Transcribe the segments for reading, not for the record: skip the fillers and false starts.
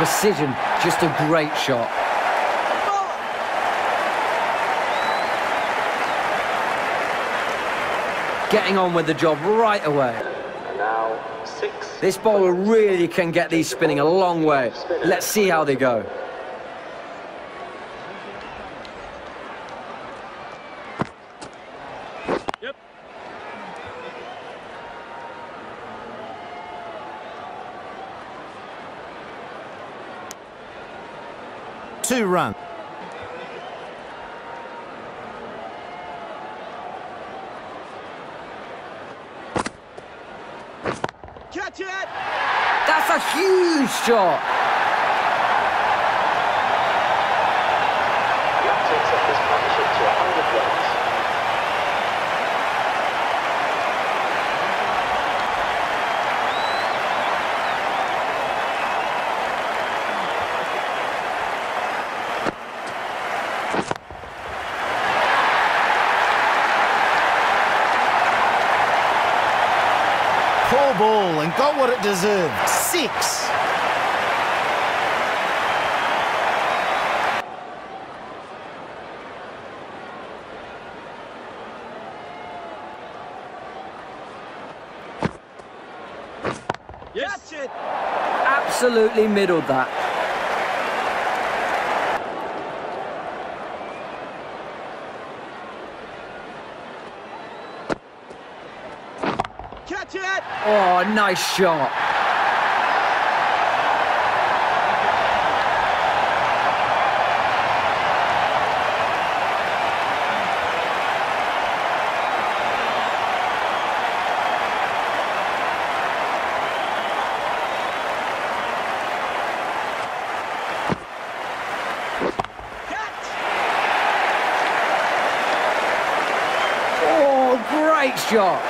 precision, just a great shot. Getting on with the job right away. And now 6. This bowler really can get these spinning a long way. Let's see how they go. Yep. Two runs. Catch it! That's a huge shot. That takes up this partnership to 100 runs. Poor ball and got what it deserved. 6. Yes. Catch it! Absolutely middled that. Catch it! Oh, nice shot. Catch! Oh, great shot.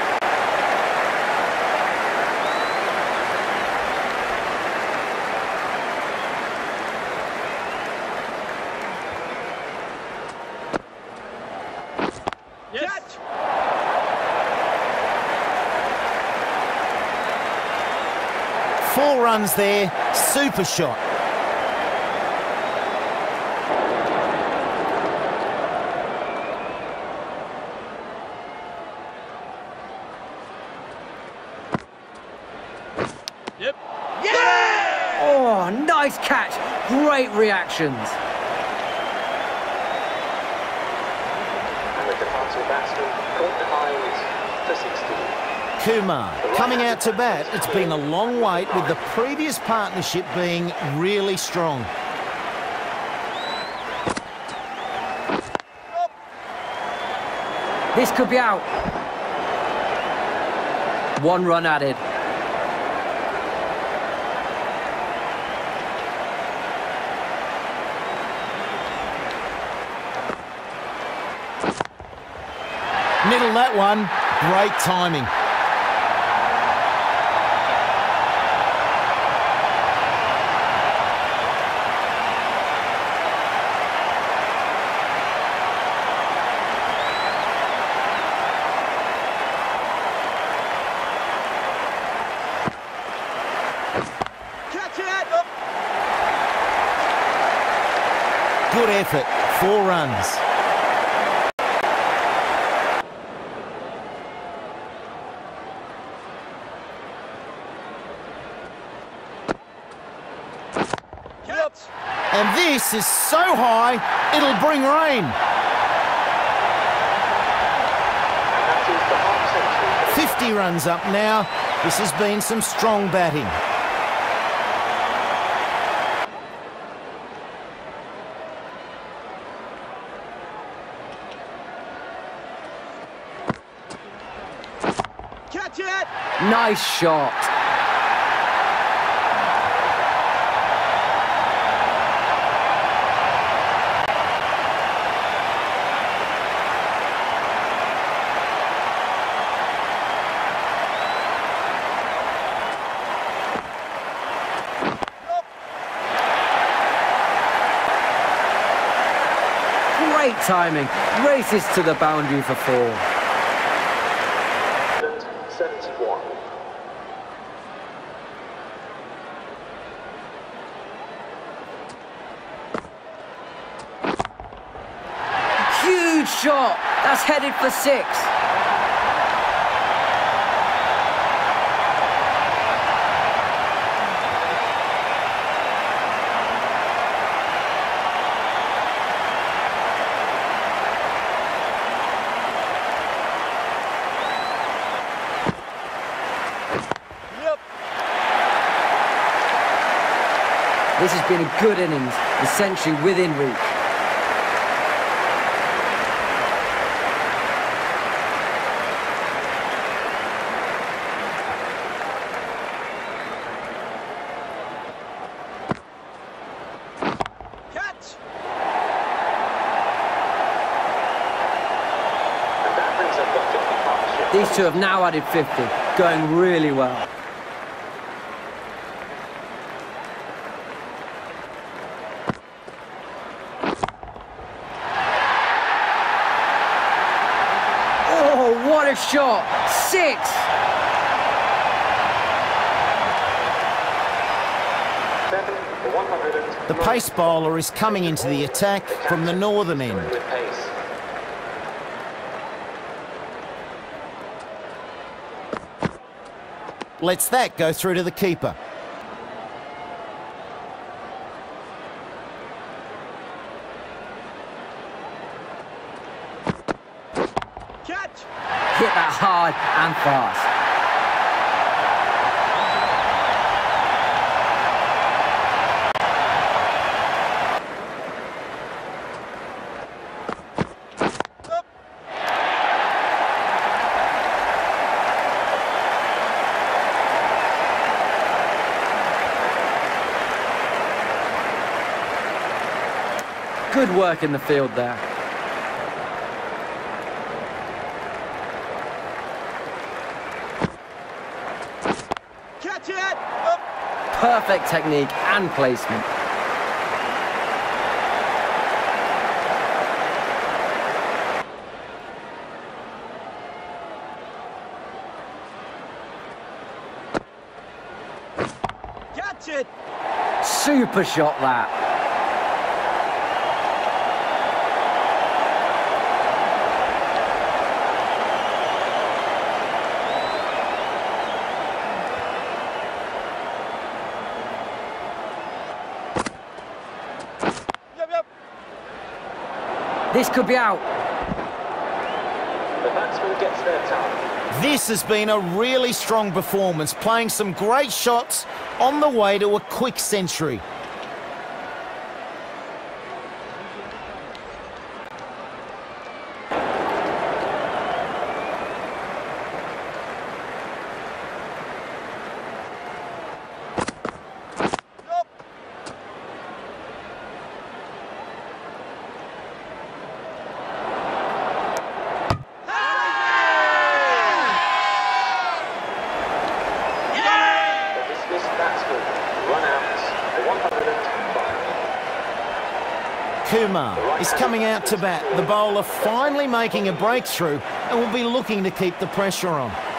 Yes. Catch! 4 runs there. Super shot. Yep. Yeah! Oh, nice catch. Great reactions. And the departing batsman got behind for 16. Kumar coming out to bat. It's been a long wait with the previous partnership being really strong. This could be out. 1 run added. Middle that one. Great timing. Catch it! Good effort. 4 runs. Catch! And this is so high, it'll bring rain. And that is the half century. 50 runs up now. This has been some strong batting. Catch it! Nice shot. Great timing. Races to the boundary for 4. 71. Huge shot. That's headed for 6. This has been a good innings, essentially within reach. Catch! And that brings up the 50 partnership. These two have now added 50, going really well. What a shot! 6! The pace bowler is coming into the attack from the northern end. With pace. Lets that go through to the keeper. Catch! Hit that hard and fast. Up! Good work in the field there. Catch it! Up! Perfect technique and placement. Catch it! Super shot that. Yep. This could be out. The batsman gets their time. This has been a really strong performance, playing some great shots on the way to a quick century. Up! The dismissed batsman run out for 105. Kumar is coming out to bat. The bowler finally making a breakthrough and will be looking to keep the pressure on.